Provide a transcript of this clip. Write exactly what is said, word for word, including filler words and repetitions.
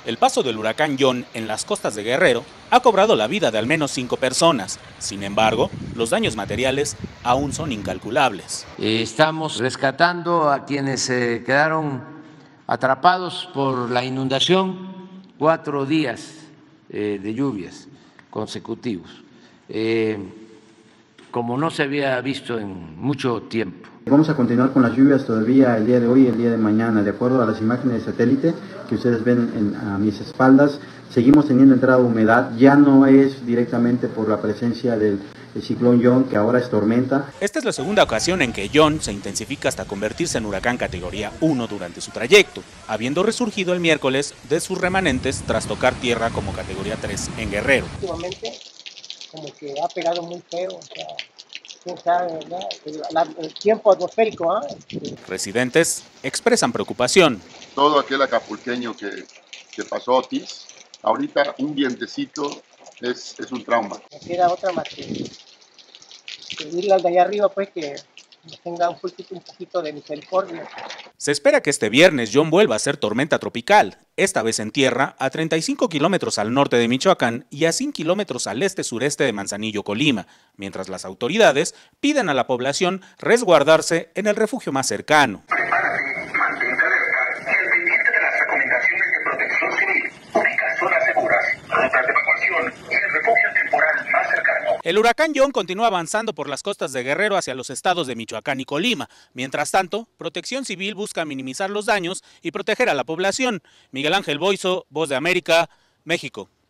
El paso del huracán John en las costas de Guerrero ha cobrado la vida de al menos cinco personas. Sin embargo, los daños materiales aún son incalculables. Estamos rescatando a quienes se quedaron atrapados por la inundación, cuatro días eh, de lluvias consecutivos, eh, como no se había visto en mucho tiempo. Vamos a continuar con las lluvias todavía el día de hoy y el día de mañana. De acuerdo a las imágenes de satélite que ustedes ven en, a mis espaldas, seguimos teniendo entrada de humedad. Ya no es directamente por la presencia del ciclón John, que ahora es tormenta. Esta es la segunda ocasión en que John se intensifica hasta convertirse en huracán categoría uno durante su trayecto, habiendo resurgido el miércoles de sus remanentes tras tocar tierra como categoría tres en Guerrero. Últimamente, como que ha pegado muy feo, o sea, quién sabe, ¿verdad? El, la, el tiempo atmosférico, ¿eh? Residentes expresan preocupación. Todo aquel acapulqueño que, que pasó Otis, ahorita un vientecito es, es un trauma. No queda otra más que pedirle al de allá arriba, pues, que tenga un poquito, un poquito de misericordia. Se espera que este viernes John vuelva a ser tormenta tropical, esta vez en tierra a treinta y cinco kilómetros al norte de Michoacán y a cien kilómetros al este-sureste de Manzanillo, Colima, mientras las autoridades piden a la población resguardarse en el refugio más cercano. Prepárate, mantente alerta y al pendiente de las recomendaciones de Protección Civil. Ubica zonas seguras, rutas de evacuación y el refugio temporal más cercano. El huracán John continúa avanzando por las costas de Guerrero hacia los estados de Michoacán y Colima. Mientras tanto, Protección Civil busca minimizar los daños y proteger a la población. Miguel Ángel Boiso, Voz de América, México.